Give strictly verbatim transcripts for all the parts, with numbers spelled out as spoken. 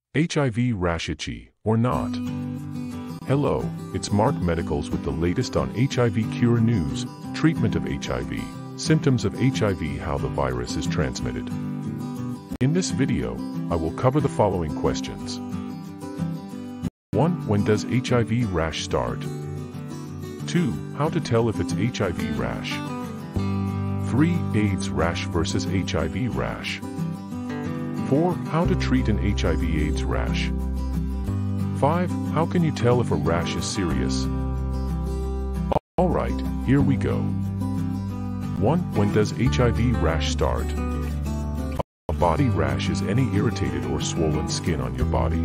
H I V rash itchy, or not? Hello, it's Mark Medicals with the latest on H I V cure news, treatment of H I V, symptoms of H I V, how the virus is transmitted. In this video, I will cover the following questions. one. When does H I V rash start? two. How to tell if it's H I V rash. three. AIDS rash versus H I V rash. four. How to treat an H I V AIDS rash. five. How can you tell if a rash is serious? Alright, here we go. one. When does H I V rash start? A body rash is any irritated or swollen skin on your body.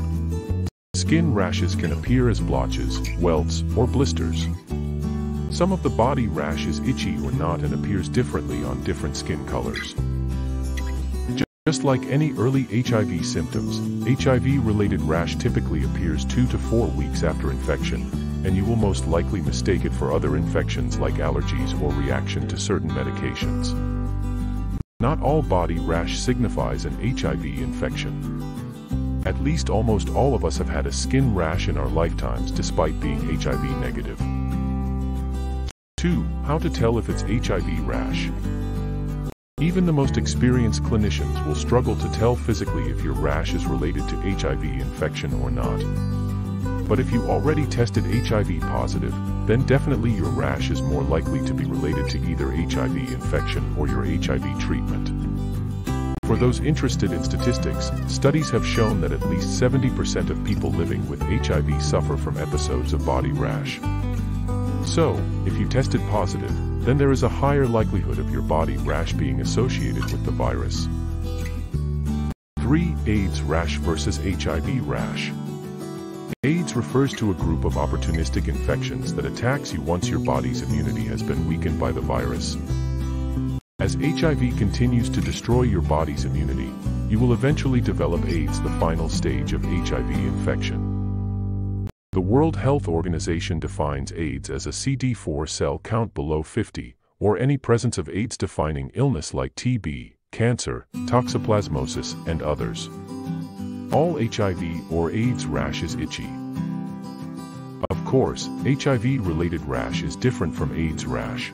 Skin rashes can appear as blotches, welts, or blisters. Some of the body rash is itchy or not and appears differently on different skin colors. Just like any early H I V symptoms, H I V-related rash typically appears two to four weeks after infection, and you will most likely mistake it for other infections like allergies or reaction to certain medications. Not all body rash signifies an H I V infection. At least almost all of us have had a skin rash in our lifetimes despite being H I V negative. two. How to tell if it's H I V rash. Even the most experienced clinicians will struggle to tell physically if your rash is related to H I V infection or not. But if you already tested H I V positive, then definitely your rash is more likely to be related to either H I V infection or your H I V treatment. For those interested in statistics, studies have shown that at least seventy percent of people living with H I V suffer from episodes of body rash. So, if you tested positive, then there is a higher likelihood of your body rash being associated with the virus. three. AIDS rash versus H I V rash. AIDS refers to a group of opportunistic infections that attacks you once your body's immunity has been weakened by the virus. As H I V continues to destroy your body's immunity, you will eventually develop AIDS, the final stage of H I V infection. The World Health Organization defines AIDS as a C D four cell count below fifty, or any presence of AIDS-defining illness like T B, cancer, toxoplasmosis, and others. All H I V or AIDS rash is itchy. Of course, H I V-related rash is different from AIDS rash.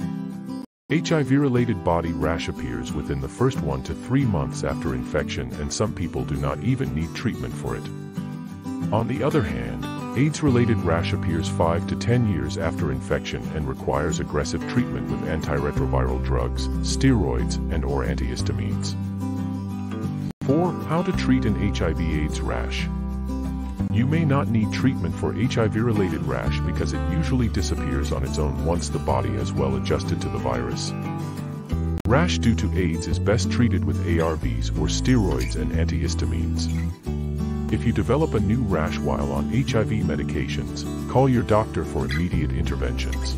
H I V-related body rash appears within the first one to three months after infection, and some people do not even need treatment for it. On the other hand, AIDS-related rash appears five to ten years after infection and requires aggressive treatment with antiretroviral drugs, steroids, and or antihistamines. four. How to treat an H I V AIDS rash. You may not need treatment for H I V-related rash because it usually disappears on its own once the body has well adjusted to the virus. Rash due to AIDS is best treated with A R Vs or steroids and antihistamines. If you develop a new rash while on H I V medications, call your doctor for immediate interventions.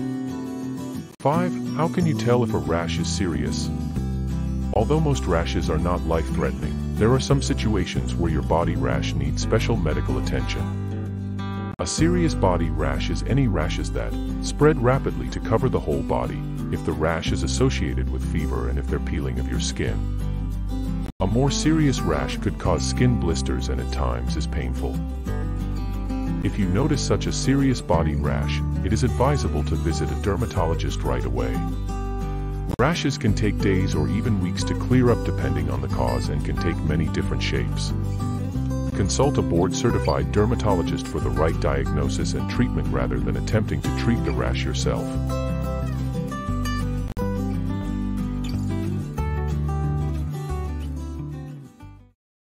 five. How can you tell if a rash is serious? Although most rashes are not life-threatening, there are some situations where your body rash needs special medical attention. A serious body rash is any rashes that spread rapidly to cover the whole body, if the rash is associated with fever and if they're peeling of your skin. A more serious rash could cause skin blisters and at times is painful. If you notice such a serious body rash, it is advisable to visit a dermatologist right away. Rashes can take days or even weeks to clear up depending on the cause and can take many different shapes. Consult a board-certified dermatologist for the right diagnosis and treatment rather than attempting to treat the rash yourself.